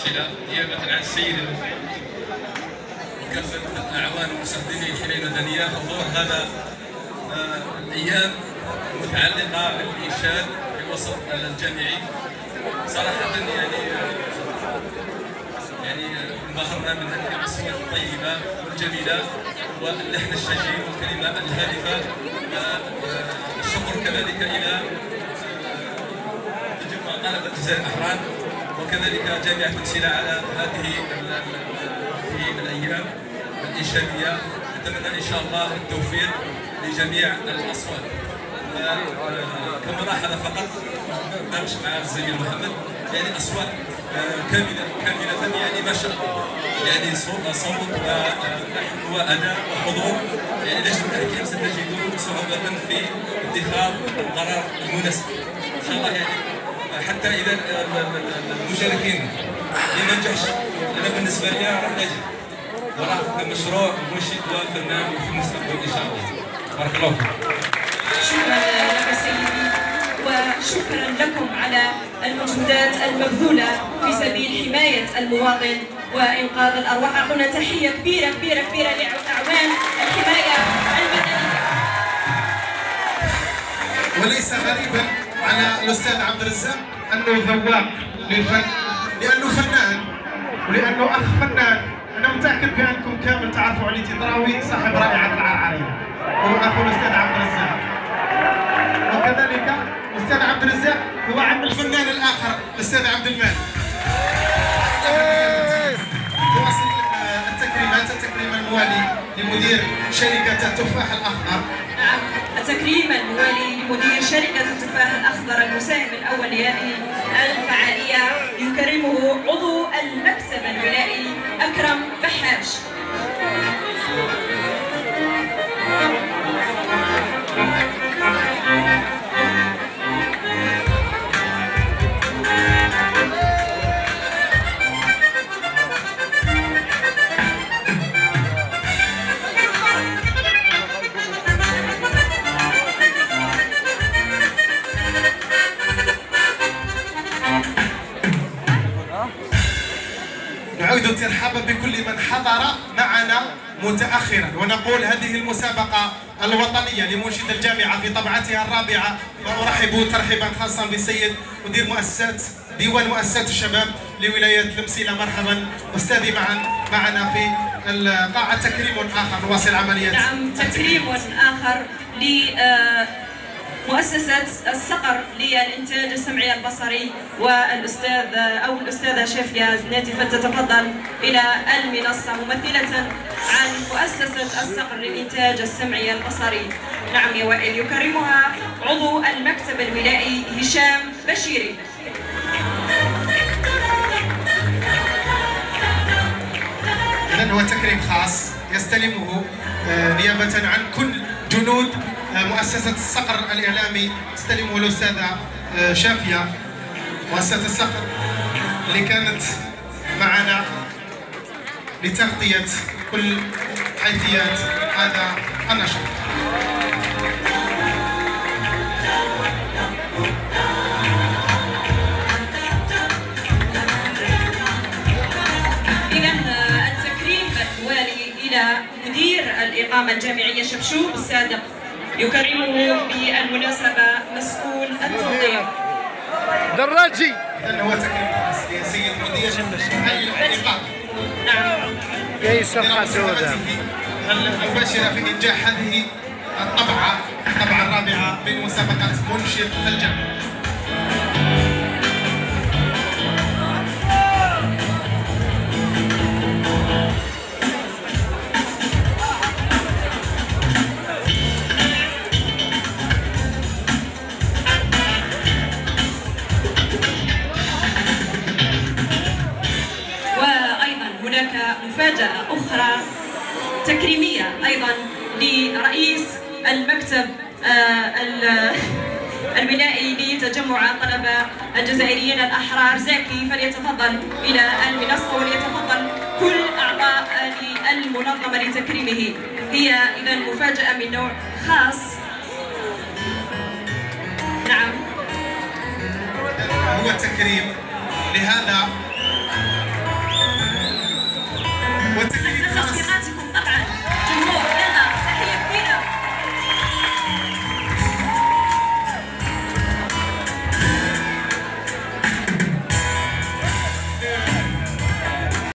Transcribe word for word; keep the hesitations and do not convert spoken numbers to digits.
الممثله نيابه عن السيد وكافه الاعوان ومستخدمي الحمايه المدنيه حضور هذا الايام المتعلقه بالانشاد في الوسط الجامعي. صراحه يعني يعني انبهرنا من هذه الاصوات الطيبه والجميله واللحن الشجي والكلمه الهادفه. الشكر كذلك الى تجمع طلبه الجزائر الاحرار وكذلك جامعه بنسيلة على هذه هذه الايام الانشاديه. نتمنى ان شاء الله التوفيق لجميع الاصوات. كملاحظه فقط نتناقش مع الزميل محمد، يعني اصوات كامله كامله يعني ما شاء الله، يعني صوت صوت ولحن واداء وحضور. يعني لجنه التحكيم ستجدون صعوبه في اتخاذ القرار المناسب ان شاء الله. يعني حتى اذا المشاركين اللي ما نجحش، انا بالنسبه لي راح نجي وراه مشروع منشد وفنان في المستقبل ان شاء الله. بارك الله فيك. شكرا لك سيدي، وشكرا لكم على المجهودات المبذولة في سبيل حماية المواطن وإنقاذ الأرواح. أعطونا تحية كبيرة كبيرة كبيرة لأعوان الحماية المدنية. وليس غريبا على الأستاذ عبد الرزاق أنه ذواق للفن، لأنه فنان ولأنه أخ فنان. أنا متأكد بأنكم كامل تعرفوا علي تضراوي صاحب رائعة العرعرية، هو أخو الأستاذ عبد الرزاق. وكذلك الأستاذ عبد الرزاق هو عم الفنان الآخر الأستاذ عبد المال. تواصل التكريمات، التكريم الموالي لمدير شركة التفاح الأخضر. نعم، التكريم الموالي لمدير شركة التفاح الأخضر المساهم الأول لهذه الفعالية يكرمه عضو المكتب الولائي أكرم بحاش. نعيد الترحاب بكل من حضر معنا متأخرا، ونقول هذه المسابقة الوطنية لمنشد الجامعة في طبعتها الرابعة. وأرحب ترحيبا خاصا بالسيد مدير مؤسسات ديوان مؤسسات الشباب لولاية المسيلة. مرحبا أستاذي معا معنا في القاعة. تكريم آخر نواصل عمليات. نعم، تكريم آخر ل مؤسسة الصقر للإنتاج السمعي البصري، والأستاذ أو الأستاذة شافية زناتي فتتفضل إلى المنصة ممثلة عن مؤسسة الصقر للإنتاج السمعي البصري. نعم يا وائل، يكرمها عضو المكتب الولائي هشام بشيري. إذن هو تكريم خاص يستلمه نيابة عن كل جنود مؤسسة الصقر الإعلامي، تستلمه الأستاذة شافية. مؤسسة الصقر اللي كانت معنا لتغطية كل حيثيات هذا النشاط. إلى مدير الإقامة الجامعية شبشوب السادق، يكرمه بالمناسبة مسؤول التنظيم. دراجي. إذن هو تكريم خاص لسيد مدير الإقامة. نعم. جاي صفحة سوداء. المباشرة في إنجاح هذه الطبعة، الطبعة الرابعة من مسابقة منشد الجامعة. مفاجأة أخرى تكريمية أيضا لرئيس المكتب الولائي لتجمع الطلبة الجزائريين الأحرار زاكي، فليتفضل إلى المنصة وليتفضل كل أعضاء المنظمة لتكريمه. هي إذا مفاجأة من نوع خاص. نعم، هو تكريم لهذا